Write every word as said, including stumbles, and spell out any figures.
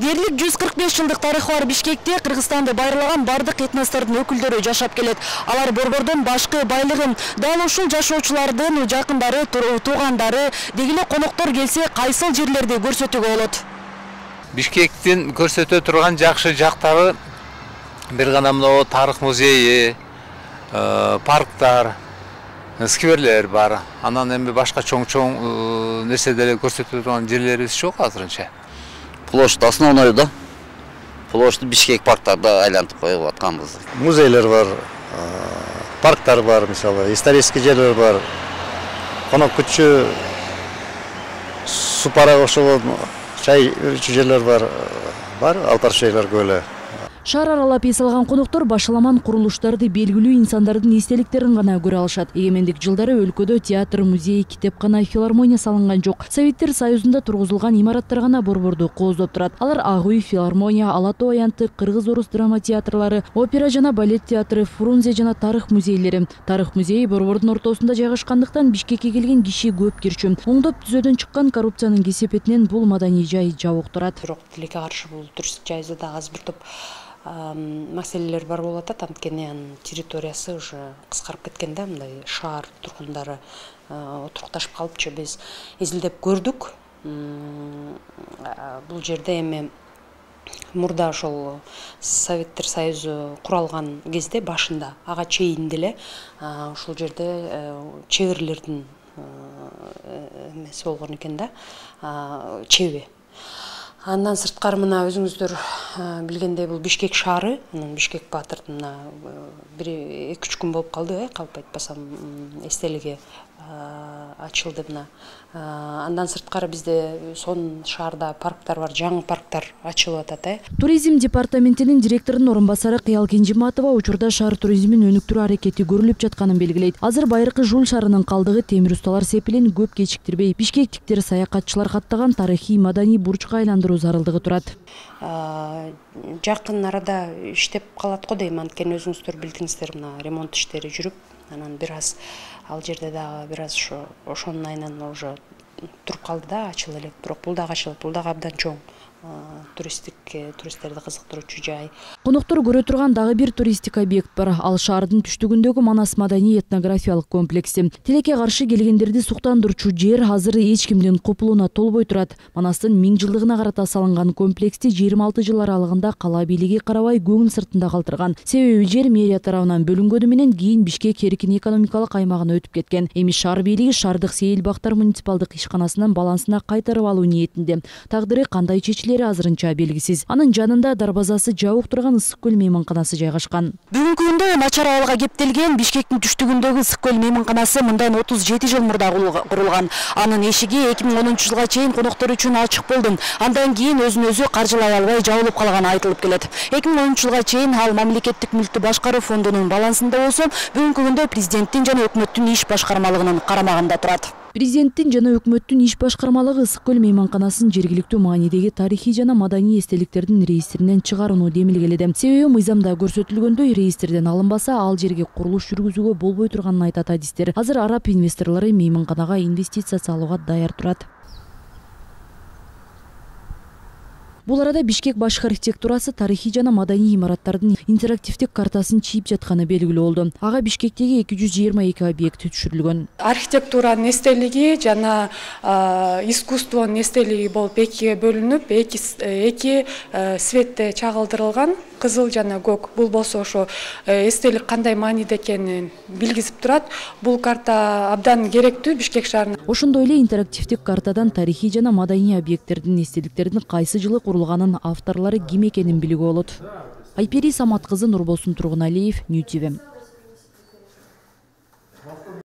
Дерлик жүз кырк беш жылдык тарыхы бар Бишкекте Кыргызстанды байырлаган бардык этностордун өкүлдөрү жашап келет. Алар борбордун башкы байлыгын дал ушул жашоочулардын жакындары, туугандары, дегеле коноктор келсе кайсыл жерлерди көрсөтүүгө болот. Бишкектин көрсөтө турган жакшы жактары бир гана мына тарых музейи, парктар, скверлер бар. Анан эми башка чоң-чоң нерселерди көрсөтө турган жерлерибиз жок азырынча. Площадь основной, да? Площадь Бишкек парктарда айлантып коюп атканбыз. Музейлер бар, парктар бар, мисалы, исторический жерлер бар. Конок күтчү, супара ошол чай жерлер бар, бар, алтар шейлер көлү. Шаар аралап эс алган коноктор башаламан курулуштарды белгилүү инсандардын эстеликтерин гана көрө алышат. Эгемендик жылдары өлкөдө театр, музей, китепкана, филармония салынган жок. Советтер Союзунда тургузулган имараттар гана борборду кооздоп турат. Алар Ак үй, филармония, Ала Тоо аянты, Кыргыз-Орус драма театрлары, опера жана балет театры, Фрунзе жана тарых музейлери. Тарых музейи борбордун ортосунда жайгашкандыктан Бишкекке келген киши көп кирчү. Оңдоп түзөөдөн чыккан коррупциянын кесепетинен бул маданий жай жабык турат. Бирок тилекке каршы бул туристик жайда да аз бир топ маселелер бар болот, анткени анын территориясы уже кыскарып кеткен да, мындай шаар тургундары отурукташып калыпчы. Биз изилдеп көрдүк. Бул жерде эми мурда ошол Советтер Союзу куралган кезде башында ага чейин деле ушул жерде чеберлердин эмеси болгон экен да, чеби. Андан сырткары мына өзүңүздөр билгендей бул Бишкек шаары, анан Бишкек баатырдын мына бир эки үч күн болуп калды, э, калп айтпасам, эстелиги ачылды мына. Андан сырткары бизде сон шаарда парктар бар, жаңы парктар ачылып атат, э. Туризм департаментинин директорунун орун басары Кыял Кенжематова учурда шаар туризмин өнүктүрүү аракети көрүлүп жатканын белгилейт. Азыр байыркы Жул шаарынын калдыгы темир усталар сепилин көп кечиктирбей бишкектиктер саякатчылар каттаган тарыхый маданий бурчка айландыруу зарылдыгы турат. Жакын арада иштеп калат го дейм, анткени өзүңүздөр билдиңиздер, мына ремонт иштери жүрүп, анан бир аз ал жерде дагы бир аз ошо ошонун айынан уже туруп калды да, ачыла элек. Бирок бул дагы ачылып, бул дагы абдан чоң туристтик туристтерди кызыктыруучу жай. Коноктор көрө турган дагы бир туристтик объект бар. Ал шаардын түштүгүндөгү Манас маданий этнографиялык комплекси. Тилекке каршы келгендерди суктандырчу жер азыр эч кимдин копулуна толбой турат. Манастын миң жылдыгына карата салынган комплексти жыйырма алты жыл аралыгында кала бийлиги карабай көңүл сыртында калтырган. Себеби жер мэрия тарабынан бөлүнгөнү менен кийин Бишкек эркин экономикалык аймагына өтүп кеткен. Эми шаар бийлиги шаардык Сейил Бактар муниципалдык ишканасынын балансына кайтарып алуу ниетинде. Тагдыры кандай чечилет азырынча белгисиз. Анын жанында дарбазасы жабык турган Ысык көл мейманканасы жайгашкан. Бүгүнкү күндө начар абалга кептелген Бишкектин түштүгүндөгү Ысык көл мейманканасы мындан отуз жети жыл мурда курулган. Анын эшиги эки миң онунчу жылга чейин коноктор үчүн ачык болду. Андан кийин өзүн өзү каржылай албай жабылып калганы айтылып келет. эки миң онунчу жылга чейин ал мамлекеттик мүлктү башкаруу фондунун балансында болсо, бүгүнкү күндө президенттин жана өкмөттүн иш башкармалыгынын карамагында турат. Президенттин жана өкмөттүн иш башкармалыгы Ысык көл мейманканасын жергиликтүү маанидеги тарыхый жана маданий эстеликтердин реестринен чыгарууну демилгеледи. Себеби мыйзамда көрсөтүлгөндөй реестрден алынбаса, ал жерге курулуш жүргүзүүгө болбой турганын айтат адистер. Азыр араб инвесторлору мейманканага инвестиция салууга даяр турат. Бул арада Бишкек башкы архитектурасы тарыхый жана маданий имараттардын интерактивдик картасын чийип жатканы белгилүү болду. Ага Бишкектеги эки жүз жыйырма эки объект түшүрүлгөн. Архитектуранын эстелиги жана искусствонун эстелиги болуп экиге бөлүнүп, эки эки светте чагылдырылган, кызыл жана көк. Бул болсо ошо эстелик кандай мааниде экенин билгизип турат. Бул карта абдан керектүү Бишкек шаарына. Ошондой эле интерактивдик картадан тарыхый жана маданий объекттердин эстеликтердин кайсы жылы курулганын, авторлору ким экенин билүүгө болот. Айпери Самат кызы, Нурболсун Тургуналиев, Нью ти ви.